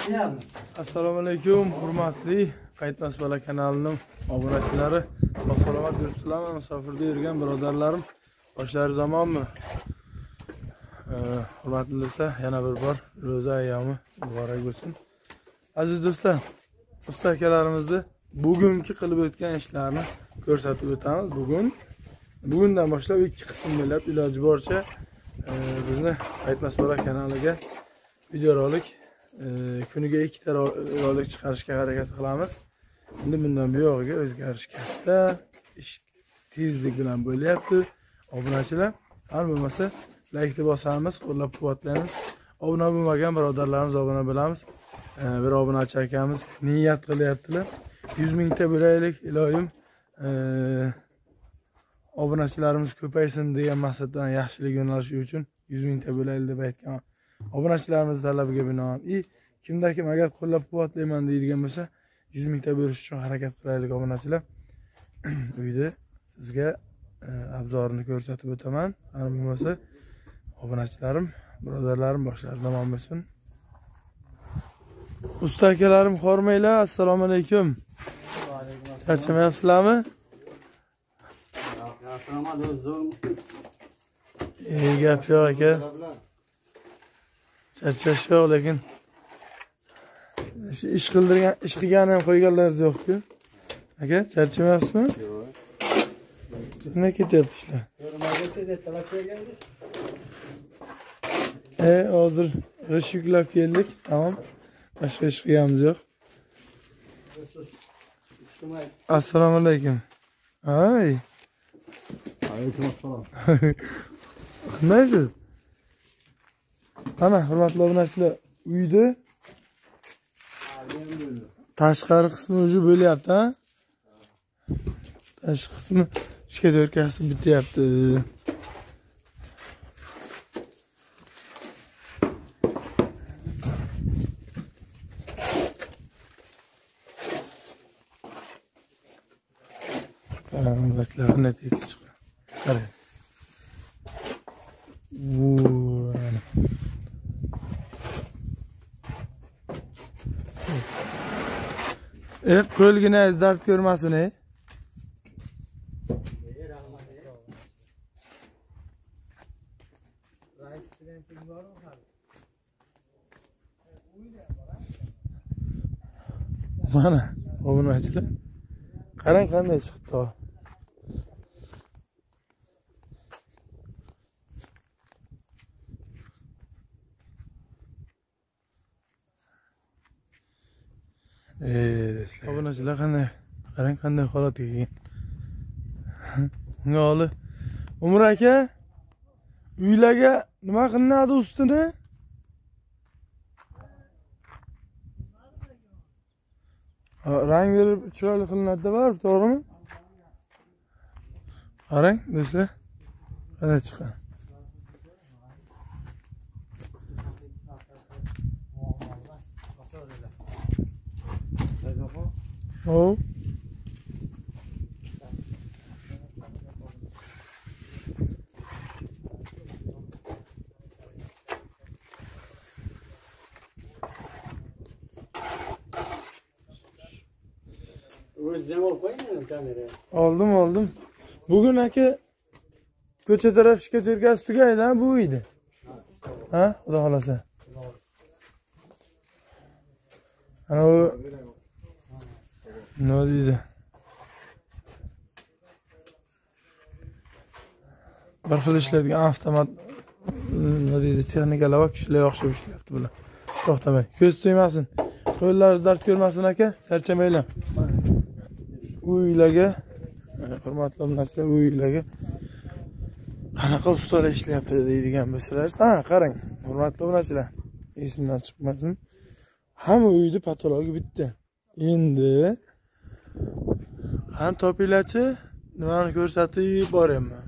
Assalomu alaykum, hurmatli Qaytmas bola kanalining obunachilari. Salomat yuribsizlarmi? Musofirda yurgan birodarlarim, boshlaringiz omonmi? Hurmatli do'stlar, yana bir bor ro'za ayyomi muborak bo'lsin. Aziz do'stlar, usta akalarimizni bugungi qilib o'tgan ishlarni ko'rsatib o'tamiz. Bugundan boshlab ikki qism bo'lib iloji boricha bizni Qaytmas bola kanaliga videorolik kuniga 2 ta rolik chiqarishga harakat qilamiz. Endi bundan buyog'iga o'zgarish katta, ish tezlik bilan bo'lyapti. Obunachilar, har bo'lmasa like bosamiz, qo'llab-quvvatlaymiz. Obuna bo'lmagan birodarlarimiz obuna bo'lamiz. Bir obunachi akamiz niyat qilyaptilar. 100 mingta bo'laylik, iloyim. Obunachilarimiz ko'paysin degan maqsaddan yaxshilik yo'nalishi uchun 100 mingta bo'laylik deb aytgan. Obunachilarimiz talabiga binoan kimda kim agar qo'llab-quvvatlayman deydigan bo'lsa 100 mingta berish uchun harakat qilaylik obunachilar. Uyda sizga obzorini ko'rsatib o'taman. Har bo'lmasa obunachilarim, birodarlarim boshlaridan omon bo'lsin. Usta akalarim, hormanglar. Assalomu alaykum. Charchamayapsizlarmi? Gap yo'q aka. Charchash yo'q, lekin ish qilgani ham qo'yganlaringiz yo'q-ku. Aka, charchamayapsizmi? Yo'q. Nima ketyapti ishlar? Hozir g'ish yuklab keldik. Tamam. Boshqa ish qilganimiz yo'q. Assalomu alaykum. Ay. Alaykum assalom. Qandaysiz? Ana, hurmatli obunachilar, uyda tashqari qismi o'zi bo'lyapti, ha? Tashqi qismi ishga to'rkasi bityapti. Qaramliklarni tekis chiqqan. Qarang. Qo'lgina dard ko'rmasin, Mana, obunachilar. Qarang qanday chiqdi. Obunachilar qanday? Qarang qanday holatga kelgan. Unga oli Umar aka uylarga nima qilinadi ustini? Rang berib chiroyli qilinadi, bor, to'g'rimi? Qarang do'stlar. Qanday chiqqan. Oh. Oldim. Bugun aka ko'cha taraf ishga to'rkasi tugaydi, bu uyda. Ha, xudo xolasa. Ana u nima deydi? Bir xil ishlaydigan avtomat nima deydi? Texnikalar bor, kishilar o'xshab ishlayapti bular. To'xtamay. Ko'z tegmasin. Qo'llaringiz dard ko'rmasin aka, charchamanglar. Uylarga, hurmatli obunachilar, uylarga qanaqa ustalar ishlayapti deydigan bo'lsangiz, qarang, hurmatli obunachilar. Esimdan chiqmasin. Hamma uyda patologi bitta. Endi qani topinglarchi, nimani ko'rsatib boraman.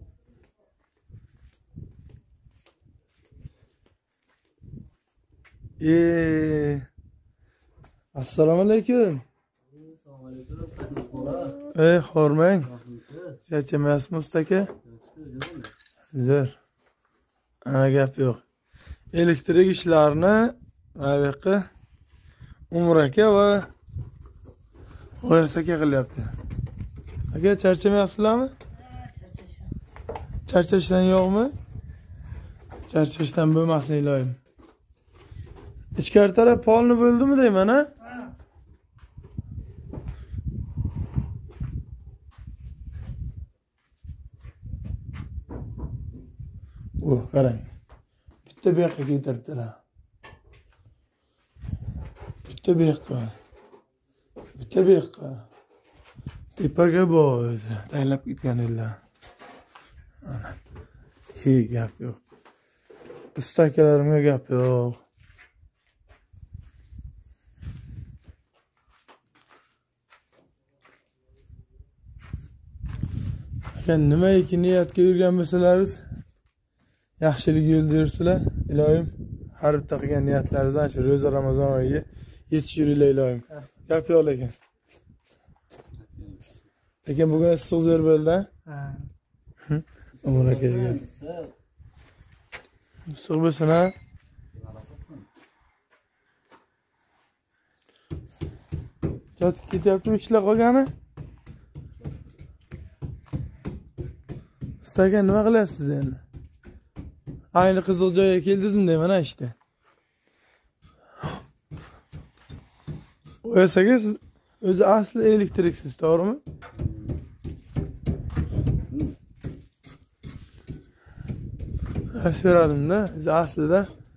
Assalomu alaykum. Hormang. Charchamayapsizmi usta aka? Zo'r. Ana gap yo'q. Elektrik ishlarini mana bu yoqqa Umar aka va G'oyas aka qilyapti. Aka charchamayapsizlarmi? Charchashdan yo'qmi? Charchashdan bo'lmasin iloyim. Ichkari taraf polni bo'ldimi deyman, ha? Qarang. Bitta bu yoqqa ketiribdilar. Bitta bu yoqqa. Bitta bu yoqqa. Tepaga bor, taylab ketgan edilar. Ana. Gap yo'q. Usta akalarimga gap yo'q. Aka nimaiki niyatga yurgan bo'lsalaringiz, yaxshilik yo'lda yursizlar. Iloyim har bitta qilgan niyatlaringizdan shu ro'za Ramazon oyiga yetishinglar iloyim. Gap yo'q lekin. Lekin bugun issiq zo'r bo'ldi, ha? Umar akaga. Issiq bo'lsin, ha? Ketib ketyaptimi ishlar qolgani? Usta aka nima qilyapsiz endi? Ayni qiziq joyga keldingizmi deyman, işte. G'oyas aka siz o'zi asli elektriksiz, to'g'rimi? So'radim-da, aslida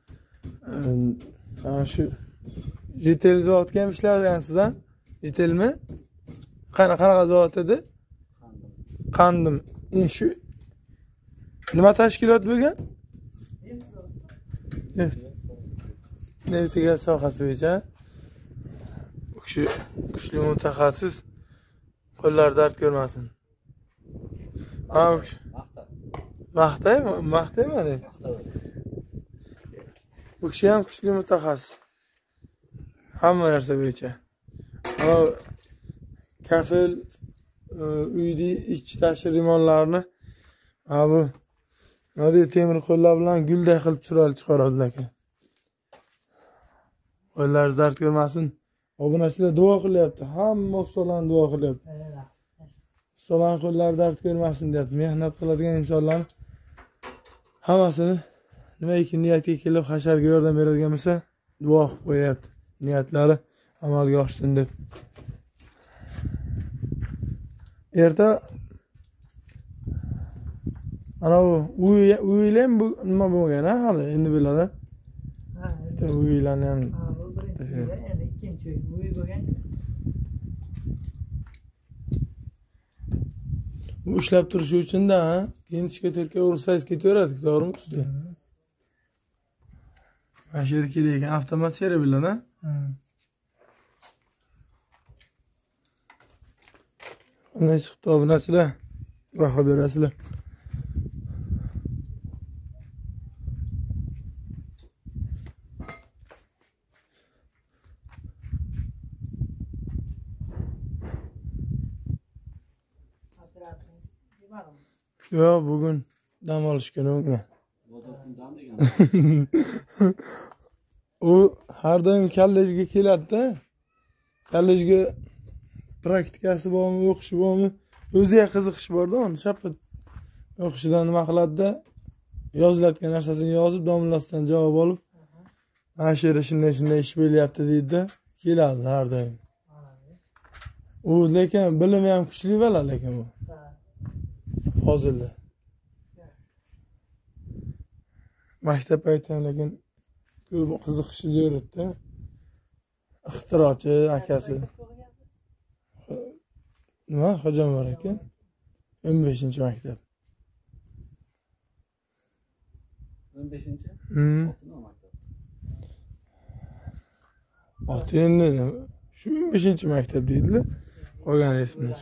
shu Jitel zavodga ham ishlargansiz, ha? Jitelmi? Qanaqa zavod edi? Qandim. Shu nima tashkilot bo'lgan? Neft gaz sohasi bo'yicha. Bu kishi kuchli mutaxassis, qo'llar dard ko'rmasin. Maqtaymi? Bu kishi ham kuchli mutaxassis. Hamma narsa bo'yicha. Kafel uyni ichki tashqi remontlarini bu nodey temir qo'llar bilan gulday qilib chiroyli chiqaradi ekan. Qo'llar dard ko'rmasin. Obunachilar duo qilyapti. Hamma ustalarni duo qilyapti. Ustalarning qo'llari dard ko'rmasin deyapti. Mehnat qiladigan insonlarni hammasini nimaiki niyatga kelib hasharga yordam beradigan bo'lsa, duo qilib qo'yapti. Niyatlari amalga oshsin deb. Erta ana uylar bu nima bo'lgan, ha, hali endi biladi. Ha, uylarni ham endi ikkinchi uy bo'lgan. Bu ishlab turishi uchun-da, ha, keyin ishga to'rtga ursangiz ketaveradi, to'g'rimi usta? Mana shu yerga kelayotgan avtomat sheri bilan, ha? Qanday chiqibdi obunachilar? Baho berasizlar. Yo'q, bugun dam olish kuni unga. U har doim kollejga keladi-da. Kollejga praktikasi bormi, o'qishi bormi? O'ziga qiziqish bor-da, uni shapqat o'qishidan nima qiladi-da, yozilayotgan narsasini yozib, domlasdan javob olib, mana shu yerda shunday ish bo'lyapti deydi-da, keladi har doim. U lekin bilimi ham kuchli bola lekin bu. Hozirda. Maktab paytida lekin ko'p qiziqishi zo'r edi-da. Ixtirochi akasi. Nima? Xo'jambar aka? 15-maktab. 15-chi? Oti endi shu 15-maktab deydilar. Qolgan ismini.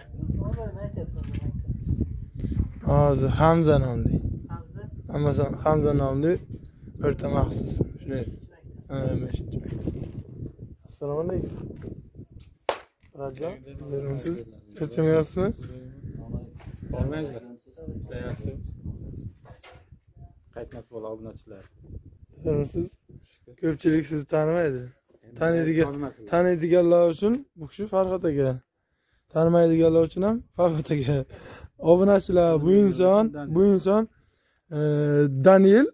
Hozir Hamza nomli. Hamza nomli o'rta maxsus. Shunday. 15-maktab. Assalomu alaykum. Rajon, siz charchamayapsizmi? Bormaysizlar. Ishlayapsiz. Qaytmas bola obunachilar. Siz ko'pchilik sizni tanimaydi. taniydiganlar uchun bu kishi Farhod aka. Tanimaydiganlar uchun ham Farhod aka. Obunachilar, bu inson Daniel.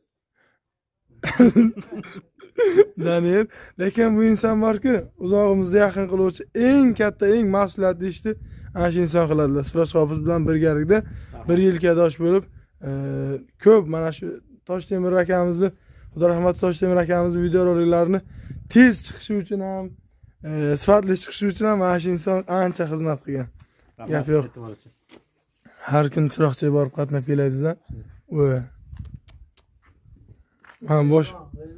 Daniel, lekin bu inson borki, uzog'imizda yaqin qiluvchi eng katta, eng mas'uliyatli ishni ana shu inson qiladilar. Siroj Qopiz bilan birgalikda 1 yilga dosh bo'lib, ko'p mana shu Toshtemir akamizni, Xudo rahmat Toshtemir akamizni videoroliklarini tez chiqishi uchun ham, sifatli chiqishi uchun ham mana shu inson ancha xizmat qilgan. Gap yo'q. Har kun chiroqchiga borib qatnab keladingizdan. Men bosh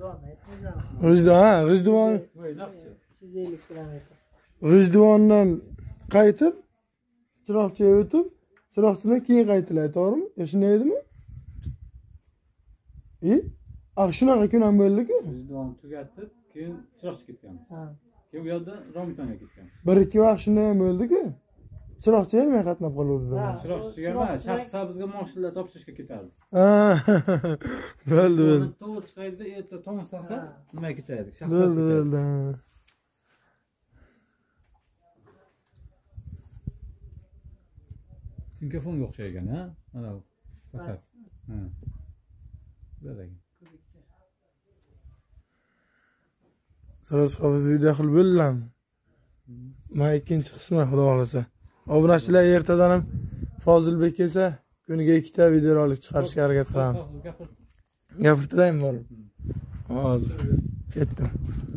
G'ijduvon 250 kilometr. G'ijduvondan qaytib, chiroqchiga o'tib, chiroqchidan keyin qaytiladi, to'g'rimi? Shunday edimi? Shunaqa kun ham bo'ldi-ku. G'ijduvon tugatib, keyin chiroqchi ketganmiz. Keyin u yerdan Romitonga ketganmiz. 1-2 vaqt shunday ham bo'ldi-ku. Chiroqchi kelmay qatnab qoluvdi. Chiroqchiga emas, shaxsan bizga mashinalar topshirishga ketardi. Bo'ldi. To'g'ri chiqaydi, erta tong saha nima ketaydik? Shaxsan Bo'ldi. Telefonga o'xshagan, ha? Mana bu. Faqat. Ha. Bo'ladi. Siroj Qopiz video qilib bo'ldam. Men ikkinchi qismi xudo xolasa. Obunachilar ertadan ham Fozilbek kelsa, kuniga 2 ta videorolik chiqarishga harakat qilamiz. Gapirtiraymi borib? Hozir ketdim.